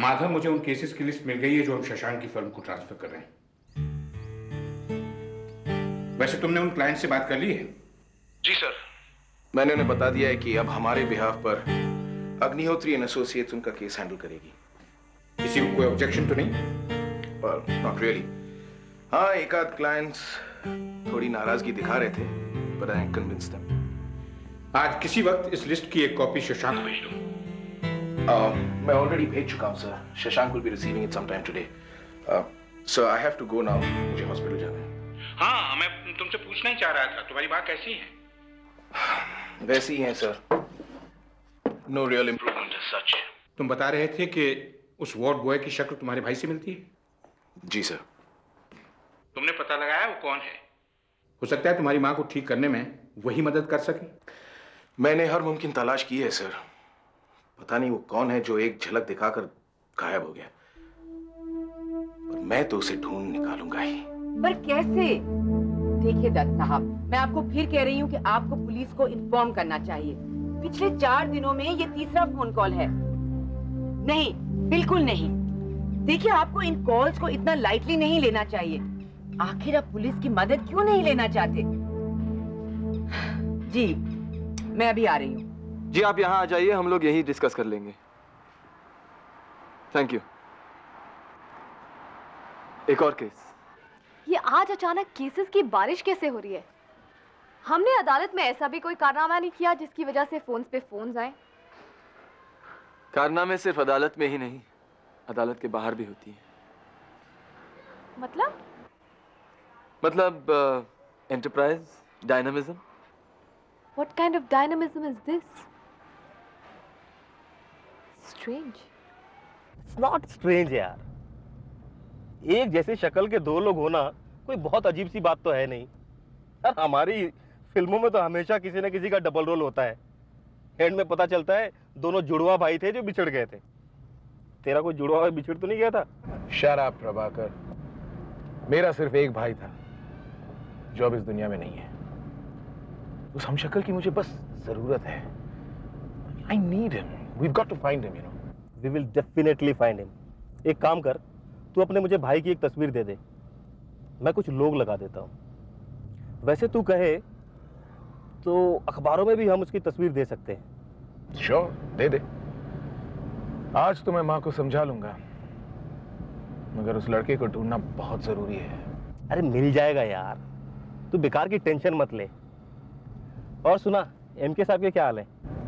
माधव, मुझे उन केसेस की लिस्ट मिल गई है जो हम शशांक की फर्म को ट्रांसफर कर रहे हैं। वैसे तुमने उन क्लाइंट से बात कर ली है? जी सर, मैंने उन्हें बता दिया है कि अब हमारे बिहाफ पर अग्निहोत्री एंड एसोसिएट्स उनका केस हैंडल करेगी। किसी को कोई ऑब्जेक्शन तो नहीं? Not really. हाँ, एक आध क्लाइंट्स थोड़ी नाराजगी दिखा रहे थे, बट आई कन्विंस देम। आज किसी वक्त इस लिस्ट की एक कॉपी शशांक को भेज दो। मैं ऑलरेडी भेज चुका हूं sir. Shashank will be receiving it sometime today. So I have to go now. मुझे हॉस्पिटल जाना है। हाँ, मैं तुमसे पूछना ही चाह रहा था, तुम्हारी माँ कैसी है? वैसी ही है sir. No real improvement as such. तुम बता रहे थे कि उस वार्ड बॉय की शक्ल तुम्हारे भाई से मिलती है? जी सर। तुमने पता लगाया वो कौन है? हो सकता है तुम्हारी माँ को ठीक करने में वही मदद कर सके। मैंने हर मुमकिन तलाश की है सर। पता नहीं वो कौन है जो एक झलक दिखाकर गायब हो गया, पर मैं तो उसे ढूंढ निकालूंगा ही। पर कैसे? देखिए दत्त साहब, मैं आपको फिर कह रही हूँ कि आपको पुलिस को इन्फॉर्म करना चाहिए। पिछले 4 दिनों में ये तीसरा फोन कॉल है। नहीं, बिल्कुल नहीं। देखिए, आपको इन कॉल्स को इतना लाइटली नहीं लेना चाहिए। आखिर आप पुलिस की मदद क्यों नहीं लेना चाहते? जी, मैं अभी आ रही हूँ। जी, आप यहाँ आ जाइए, हम लोग यही डिस्कस कर लेंगे। Thank you. एक और केस। ये आज अचानक केसेस की बारिश कैसे हो रही है? हमने अदालत में ऐसा भी कोई कारनामा नहीं किया जिसकी वजह से फोन्स पे फोन्स आए। कारनामे सिर्फ अदालत में ही नहीं, अदालत के बाहर भी होती है। मतलब enterprise, dynamism. What kind of dynamism is this? Strange. It's not strange यार। एक जैसी शक्ल के 2 लोग होना कोई बहुत अजीब सी बात तो है नहीं। यार, हमारी फिल्मों में तो हमेशा किसी न किसी का डबल रोल होता है। एंड में पता चलता है दोनों जुड़वा भाई थे जो बिछड़ गए थे। तेरा कोई जुड़वा भाई बिछड़ तो नहीं गया था? Shut up Prabhakar. मेरा सिर्फ एक भाई था जो अब इस दुनिया में नहीं है। उस हमशक्ल की मुझे बस जरूरत है। I need him. We've got to find him, you know. We will definitely find him. एक काम कर, तू अपने मुझे भाई की एक तस्वीर दे दे, मैं कुछ लोग लगा देता हूँ। वैसे तू कहे तो अखबारों में भी हम उसकी तस्वीर दे सकते हैं। Sure, दे दे। आज तो मैं माँ को समझा लूंगा, मगर उस लड़के को ढूंढना बहुत जरूरी है। अरे मिल जाएगा यार, तू बेकार की टेंशन मत ले। और सुना, एमके साहब के क्या हाल है?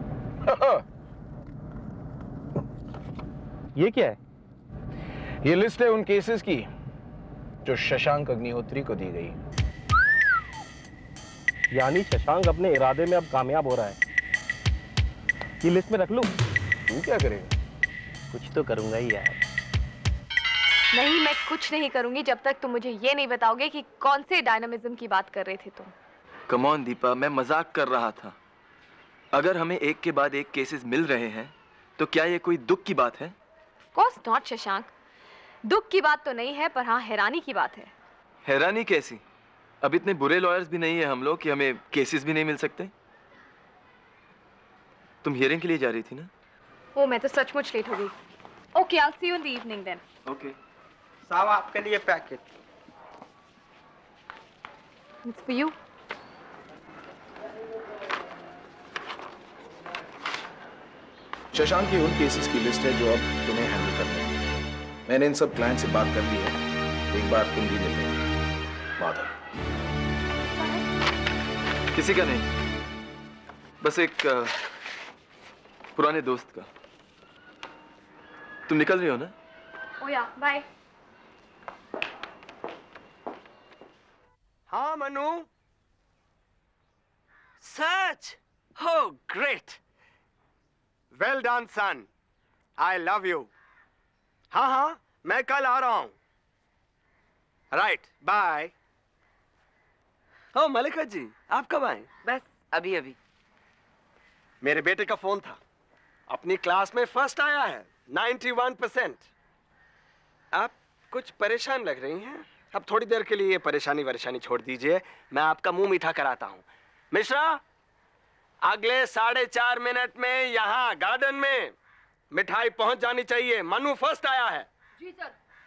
ये क्या है? ये लिस्ट है उन केसेस की जो शशांक अग्निहोत्री को दी गई। यानी शशांक अपने इरादे में अब कामयाब हो रहा है। ये लिस्ट में रख लूं? तू क्या करेगा? कुछ तो करूंगा ही यार। नहीं, मैं कुछ नहीं करूंगी जब तक तुम मुझे ये नहीं बताओगे कि कौन से डायनामिज्म की बात कर रहे थे तुम। कम ऑन दीपा, मैं मजाक कर रहा था। अगर हमें एक के बाद एक केसेस मिल रहे हैं तो क्या ये कोई दुख की बात है? Of course not, Shashank. दुख की बात तो नहीं है, पर हाँ, हैरानी की बात है। हैरानी कैसी? अब इतने बुरे लॉयर्स भी नहीं है हम लोग कि हमें केसेस भी नहीं मिल सकते। तुम हियरिंग के लिए जा रही थी ना? ओ, मैं तो सचमुच लेट हो गई। Okay, I'll see you in the evening then. Okay. साहब, आपके लिए packet. It's for you. Shashank की उन केसेस की लिस्ट है जो अब तुम्हें हैंडल करनी है। मैंने इन सब क्लाइंट से बात कर ली है। एक बार तुम भी मिल लेना। माधव। किसी का नहीं, बस एक पुराने दोस्त का। तुम निकल रही हो ना? ओ या, बाय। हाँ मनु, सच? Oh, great. Well done, son. I love you. हाँ हाँ, मैं कल आ रहा हूँ। Right, bye. ओ मलिका जी, आप कब आए? बस अभी अभी। मेरे बेटे का फोन था, अपनी क्लास में फर्स्ट आया है, 91%। आप कुछ परेशान लग रही हैं। अब थोड़ी देर के लिए ये परेशानी छोड़ दीजिए, मैं आपका मुंह मीठा कराता हूँ। मिश्रा, अगले 4.5 मिनट में यहाँ गार्डन में मिठाई पहुंच जानी चाहिए। मनु फर्स्ट आया है। जी सर।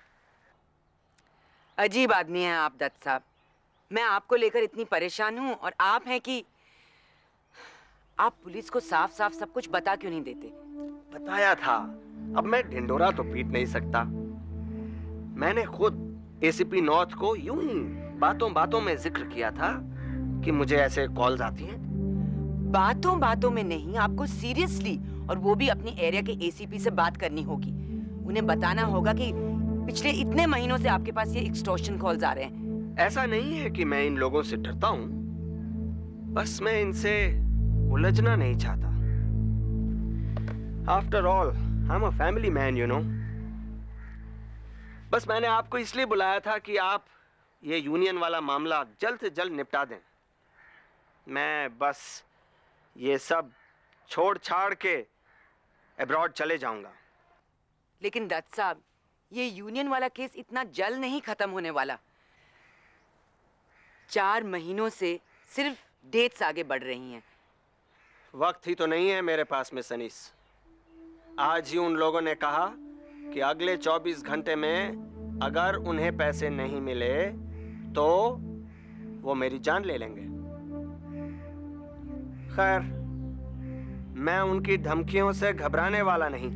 अजीब आदमी हैं आप दत्त साहब। मैं आपको लेकर इतनी परेशान हूँ और आप हैं कि आप पुलिस को साफ साफ सब कुछ बता क्यों नहीं देते? बताया था, अब मैं ढिंडोरा तो पीट नहीं सकता। मैंने खुद एसीपी नॉर्थ को यूं ही बातों बातों में जिक्र किया था कि मुझे ऐसे कॉल्स आती हैं। बातों बातों में नहीं, आपको सीरियसली, और वो भी अपनी एरिया के एसीपी से बात करनी होगी। उन्हें बताना होगा कि पिछले इतने महीनों से आपके पास ये एक्सटॉर्शन कॉल्स आ रहे हैं। ऐसा नहीं है कि मैं इन लोगों से डरता हूं, बस मैं इनसे उलझना नहीं चाहता। After all I am a family man, you know. बस मैंने आपको इसलिए बुलाया था कि आप ये यूनियन वाला मामला जल्द से जल्द निपटा दें। मैं बस ये सब छोड़ छाड़ के अब्रॉड चले जाऊंगा। लेकिन दत्त साहब, ये यूनियन वाला केस इतना जल्द नहीं खत्म होने वाला। 4 महीनों से सिर्फ डेट्स आगे बढ़ रही हैं। वक्त ही तो नहीं है मेरे पास में सनीस। आज ही उन लोगों ने कहा कि अगले 24 घंटे में अगर उन्हें पैसे नहीं मिले तो वो मेरी जान ले लेंगे। खैर, मैं उनकी धमकियों से घबराने वाला नहीं।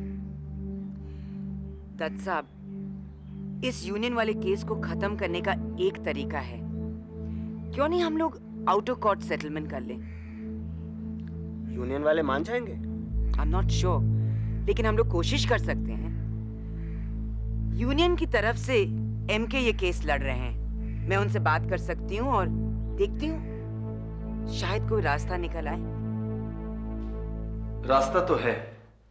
दत्त साहब, इस यूनियन वाले केस को खत्म करने का एक तरीका है। क्यों नहीं हम लोग आउट ऑफ कोर्ट सेटलमेंट कर लें? यूनियन वाले मान जाएंगे? आई एम नॉट श्योर, लेकिन हम लोग कोशिश कर सकते हैं। यूनियन की तरफ से एमके ये केस लड़ रहे हैं। मैं उनसे बात कर सकती हूँ और देखती हूँ शायद कोई रास्ता निकल आए। रास्ता तो है।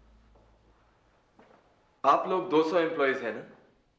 आप लोग 200 एम्प्लॉइज हैं ना?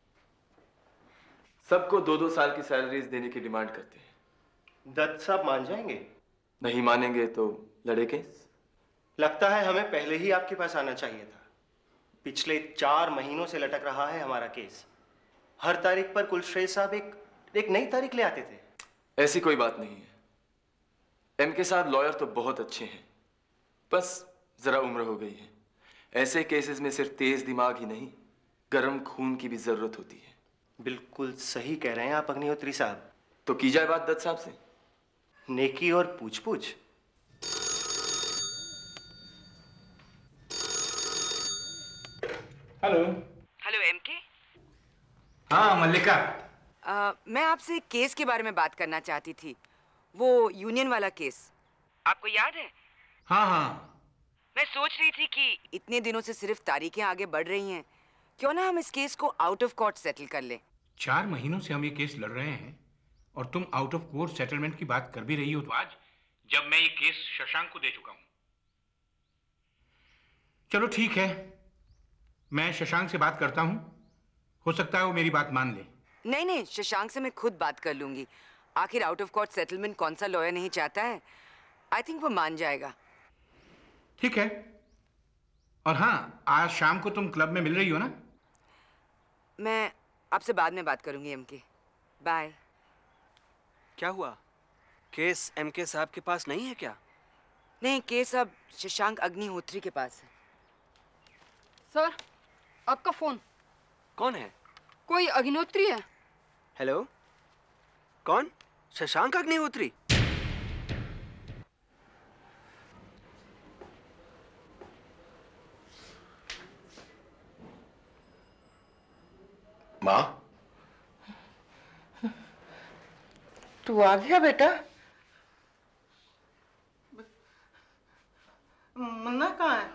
सबको 2-2 साल की सैलरीज देने की डिमांड करते हैं। दत्त साहब मान जाएंगे? नहीं मानेंगे तो लड़े केस। लगता है हमें पहले ही आपके पास आना चाहिए था। पिछले 4 महीनों से लटक रहा है हमारा केस। हर तारीख पर कुलश्रेष्ठ साहब एक नई तारीख ले आते थे। ऐसी कोई बात नहीं है। एमके साहब लॉयर तो बहुत अच्छे हैं, बस जरा उम्र हो गई है। ऐसे केसेस में सिर्फ तेज दिमाग ही नहीं, गर्म खून की भी जरूरत होती है। बिल्कुल सही कह रहे हैं आप अग्निहोत्री साहब। तो की जाए बात दत्त साहब से। नेकी और पूछ-पूछ। हेलो। Hello MK. हाँ मल्लिका। मैं आपसे एक केस के बारे में बात करना चाहती थी। वो यूनियन वाला केस, आपको याद है? हाँ हाँ। मैं सोच रही थी कि इतने दिनों से सिर्फ तारीखें आगे बढ़ रही हैं, क्यों ना हम इस केस को आउट ऑफ कोर्ट सेटल कर लें। 4 महीनों से हम ये केस लड़ रहे हैं और तुम आउट ऑफ कोर्ट सेटलमेंट की बात कर भी रही हो। तो आज जब मैं ये केस शशांक को दे चुका हूं, चलो ठीक है, मैं शशांक से बात करता हूं। हो सकता है वो मेरी बात मान ले। नहीं नहीं, शशांक से मैं खुद बात कर लूंगी। आखिर आउट ऑफ कोर्ट सेटलमेंट कौन सा लॉयर नहीं चाहता है। आई थिंक वो मान जाएगा। ठीक है। और हाँ, आज शाम को तुम क्लब में मिल रही हो ना? मैं आपसे बाद में बात करूंगी एमके। बाय। क्या हुआ? केस एमके साहब के पास नहीं है क्या? नहीं, केस अब शशांक अग्निहोत्री के पास है। सर, आपका फोन। कौन है? कोई अग्निहोत्री है। हेलो, कौन? शशांक अग्निहोत्री? माँ, तू आ गया बेटा? मुन्ना कहाँ है?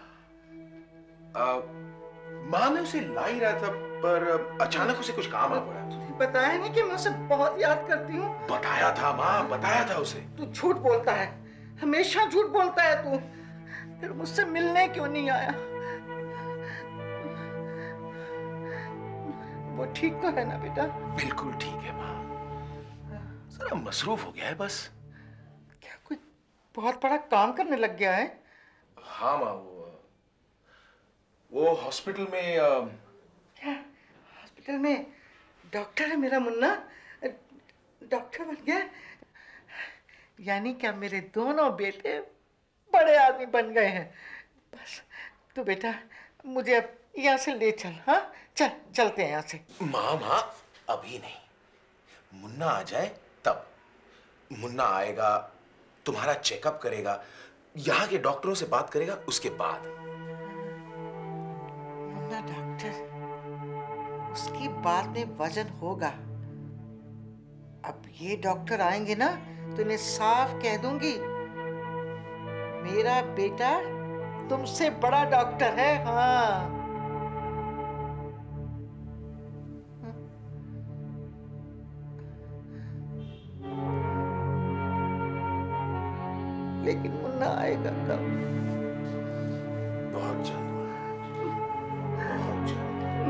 माँ ने उसे ला ही रहा था, पर अचानक उसे कुछ काम आ पड़ा। बताया नहीं कि मैं उसे बहुत याद करती हूँ? बताया था माँ, बताया था उसे। तू झूठ बोलता है, हमेशा झूठ बोलता है तू। फिर मुझसे मिलने क्यों नहीं आया? वो ठीक तो है ना बेटा? बिल्कुल ठीक है माँ, जरा मसरूफ हो गया है बस। क्या कोई बहुत बड़ा काम करने लग गया है? हाँ माँ, वो हॉस्पिटल में क्या हॉस्पिटल में डॉक्टर है मेरा मुन्ना? डॉक्टर बन गया? यानी क्या मेरे दोनों बेटे बड़े आदमी बन गए हैं? बस तू बेटा मुझे अब यहाँ से ले चल। हाँ चल, चलते हैं यहाँ से। माँ अभी नहीं, मुन्ना आ जाए तब। मुन्ना आएगा, तुम्हारा चेकअप करेगा, यहाँ के डॉक्टरों से बात करेगा, उसके बाद। मुन्ना डॉक्टर, उसकी बाद में वजन होगा। अब ये डॉक्टर आएंगे ना तो इन्हें साफ कह दूंगी, मेरा बेटा तुमसे बड़ा डॉक्टर है। हाँ लेकिन मुन्ना आएगा कब? बहुत जल्द, बहुत जल्द।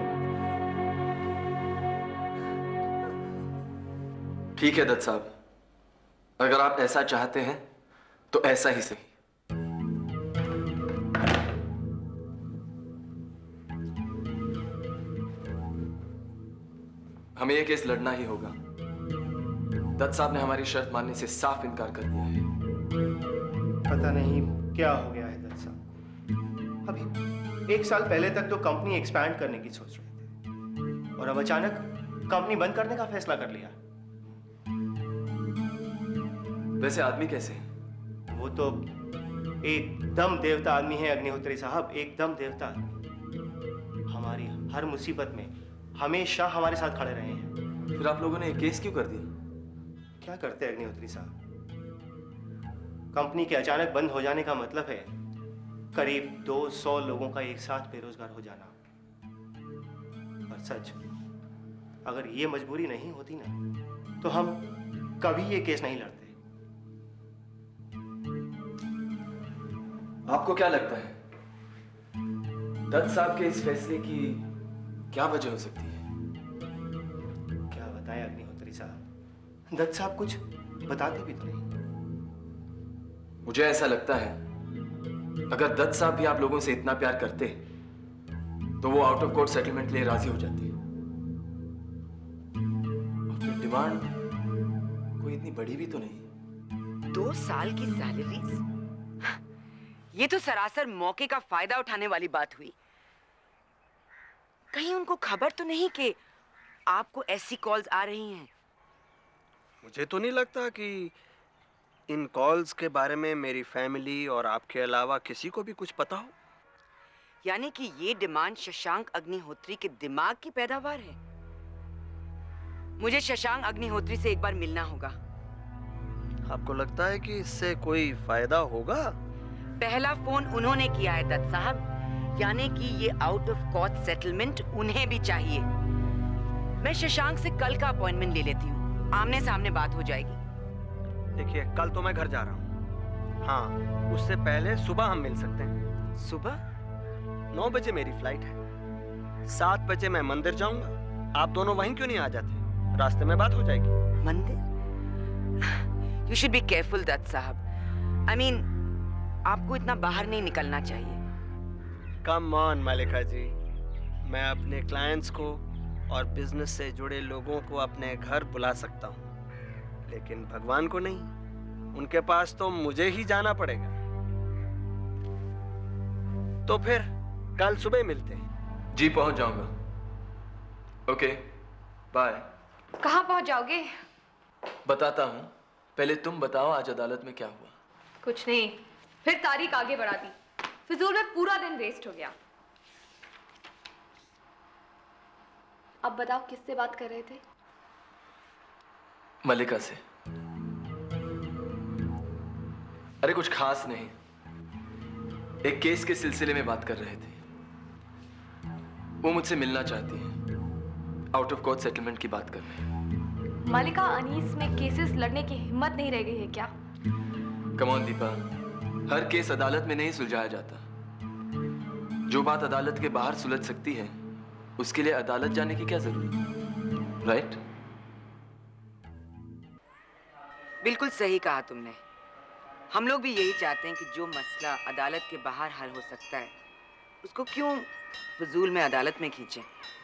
ठीक है दत्त साहब, अगर आप ऐसा चाहते हैं तो ऐसा ही सही। हमें यह केस लड़ना ही होगा। दत्त साहब ने हमारी शर्त मानने से साफ इनकार कर दिया है। पता नहीं क्या हो गया है दत्त साहब। अभी 1 साल पहले तक तो कंपनी एक्सपैंड करने की सोच रहे थे और अब अचानक कंपनी बंद करने का फैसला कर लिया। वैसे आदमी कैसे है? वो तो एकदम देवता आदमी है अग्निहोत्री साहब, एकदम देवता आदमी। हमारी हर मुसीबत में हमेशा हमारे साथ खड़े रहे हैं। फिर आप लोगों ने एक केस क्यों कर दिया? क्या करते अग्निहोत्री साहब, कंपनी के अचानक बंद हो जाने का मतलब है करीब 200 लोगों का एक साथ बेरोजगार हो जाना। और सच, अगर ये मजबूरी नहीं होती ना तो हम कभी ये केस नहीं लड़ते। आपको क्या लगता है दत्त साहब के इस फैसले की क्या वजह हो सकती है? क्या बताएं अग्निहोत्री साहब, दत्त साहब कुछ बताते भी तो नहीं। मुझे ऐसा लगता है अगर दत्त साहब भी आप लोगों से इतना प्यार करते तो वो आउट ऑफ कोर्ट सेटलमेंट के लिए राजी हो जाते। और फिर डिमांड कोई इतनी बड़ी भी तो नहीं। 2 साल की सैलरी, ये तो सरासर मौके का फायदा उठाने वाली बात हुई। कहीं उनको खबर तो नहीं कि आपको ऐसी कॉल्स आ रही हैं? मुझे तो नहीं लगता कि इन कॉल्स के बारे में मेरी फैमिली और आपके अलावा किसी को भी कुछ पता हो। यानी कि ये डिमांड शशांक अग्निहोत्री के दिमाग की पैदावार है। मुझे शशांक अग्निहोत्री से एक बार मिलना होगा। आपको लगता है कि इससे कोई फायदा होगा? पहला फोन उन्होंने किया है दत्त साहब, यानी कि ये आउट ऑफ कोर्ट सेटलमेंट उन्हें भी चाहिए। मैं शशांक से कल का अपॉइंटमेंट ले लेती हूँ, आमने सामने बात हो जाएगी। देखिए, कल तो मैं घर जा रहा हूँ। हाँ, उससे पहले सुबह हम मिल सकते हैं। सुबह 9 बजे मेरी फ्लाइट है। 7 बजे मैं मंदिर जाऊंगा। आप दोनों वहीं क्यों नहीं आ जाते? रास्ते में बात हो जाएगी। मंदिर? You should be careful Dutt साहब। I mean, आपको इतना बाहर नहीं निकलना चाहिए। कम ऑन मलिका जी, मैं अपने क्लाइंट्स को और बिजनेस से जुड़े लोगों को अपने घर बुला सकता हूँ, लेकिन भगवान को नहीं। उनके पास तो मुझे ही जाना पड़ेगा। तो फिर कल सुबह मिलते हैं। जी पहुंच जाऊंगा। Okay, bye. कहाँ पहुंच जाओगे? बताता हूँ, पहले तुम बताओ आज अदालत में क्या हुआ। कुछ नहीं, फिर तारीख आगे बढ़ा दी। फिजूल में पूरा दिन वेस्ट हो गया। अब बताओ किससे बात कर रहे थे? मलिका से। अरे कुछ खास नहीं, एक केस के सिलसिले में बात कर रहे थे। वो मुझसे मिलना चाहती है, आउट ऑफ कोर्ट सेटलमेंट की बात करने। मलिका अनीस में केसेस लड़ने की हिम्मत नहीं रह गई है क्या? कम ऑन दीपा, हर केस अदालत में नहीं सुलझाया जाता। जो बात अदालत के बाहर सुलझ सकती है, उसके लिए अदालत जाने की क्या जरूरत? राइट? बिल्कुल सही कहा तुमने। हम लोग भी यही चाहते हैं कि जो मसला अदालत के बाहर हल हो सकता है, उसको क्यों फजूल में अदालत में खींचें।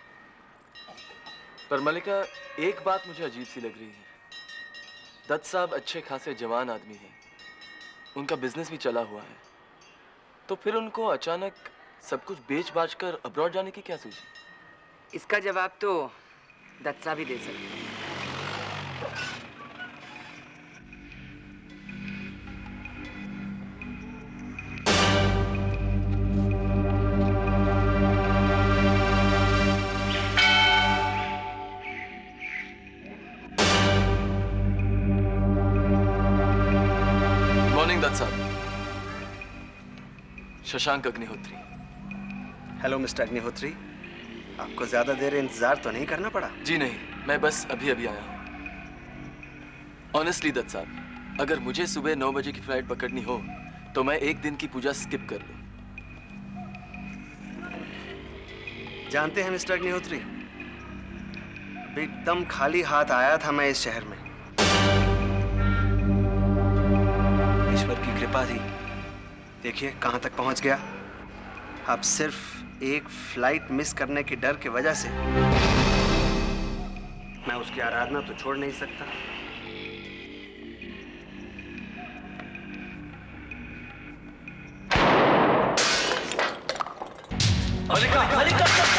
पर मलिका, एक बात मुझे अजीब सी लग रही है। दत्त साहब अच्छे खासे जवान आदमी हैं, उनका बिजनेस भी चला हुआ है, तो फिर उनको अचानक सब कुछ बेच बाच कर अब्रॉड जाने की क्या सोची? इसका जवाब तो दत्त साहब ही दे सकते हैं। मॉर्निंग दत्त साहब। शशांक अग्निहोत्री। हेलो मिस्टर अग्निहोत्री, आपको ज्यादा देर इंतजार तो नहीं करना पड़ा? जी नहीं, मैं बस अभी अभी आया हूँ। ऑनेस्टली दत्त साहब, अगर मुझे सुबह 9 बजे की फ्लाइट पकड़नी हो तो मैं एक दिन की पूजा स्किप कर लूँ। जानते हैं मिस्टर अग्निहोत्री, एकदम खाली हाथ आया था मैं इस शहर में। ईश्वर की कृपा थी, देखिए कहां तक पहुंच गया। अब सिर्फ एक फ्लाइट मिस करने के डर की वजह से मैं उसकी आराधना तो छोड़ नहीं सकता। मलिका, मलिका!